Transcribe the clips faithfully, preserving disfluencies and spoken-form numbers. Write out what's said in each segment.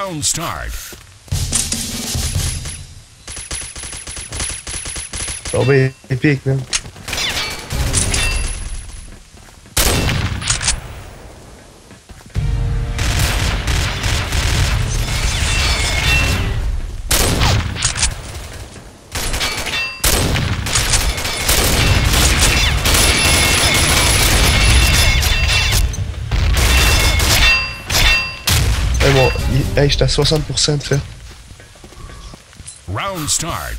Round start. Oh, ben épique, man. Hey, bon, il- hey, j'étais à soixante pour cent de fait. Round start.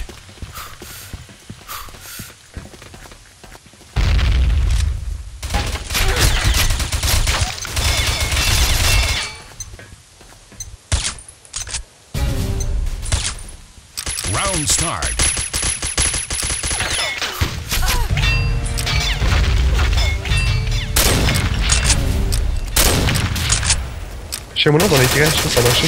Round start. Chez moi, dans l'écran, je sais que ça marchait.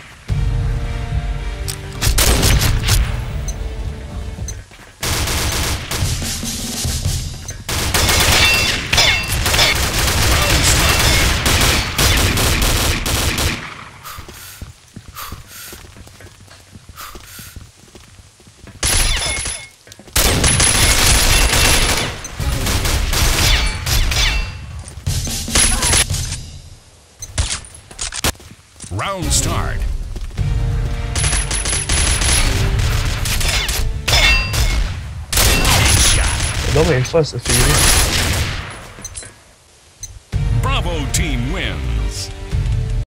Round start. Non, mais ça, ça fait. Bravo team wins.